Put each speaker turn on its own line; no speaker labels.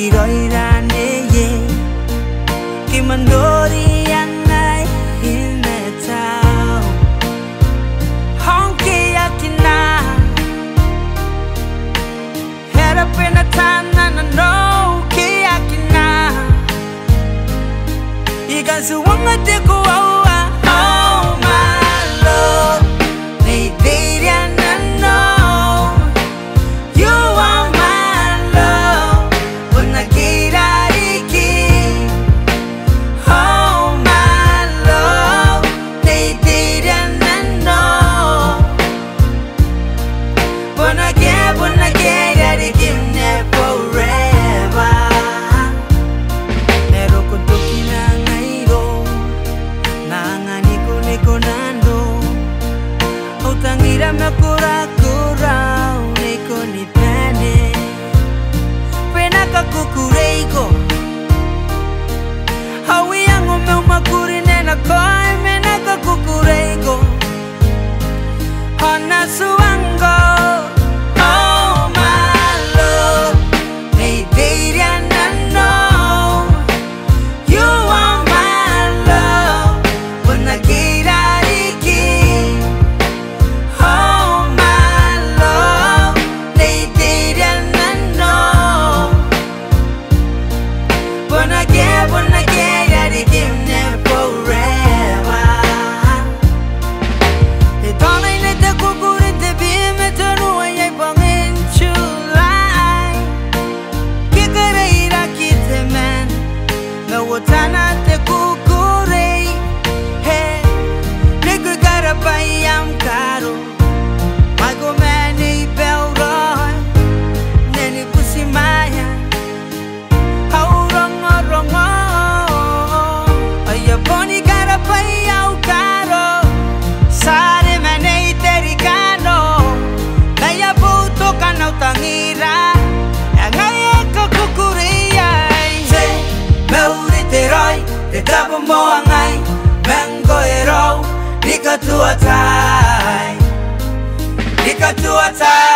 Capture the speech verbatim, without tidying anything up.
roi rane ye ki mandori anai hinetao honki yakina hera pena tana na no ki yakina igazu wanga te ko awa oh my love nei deiria na no you are my love when I get out iki oh my love nei deiria na no when I get when I get out iki forever nero kutoki na ngairo nanga niko niko nando utangira makura kura niko ni pene pena kakukureiko hawi yangu meu makuri nena koi mena kakukureiko hona suango oh my love nei deiria na no you are my love when I get out iki oh my love nei deiria na no when I get when I get out iki forever e dona ine te kukuri te bime te rua yai pangin chulai kikare ira kite men me wotana te kukuri he liku kara bayam karo mago mani belroy neni pusi maya hau rongo rongo aya boni kara bayam karo sare mane terikano kaya buto kana utangira ngaya ka kukuria se meuri teroi te tabo moangai mengo ero lika tuatai lika tuatai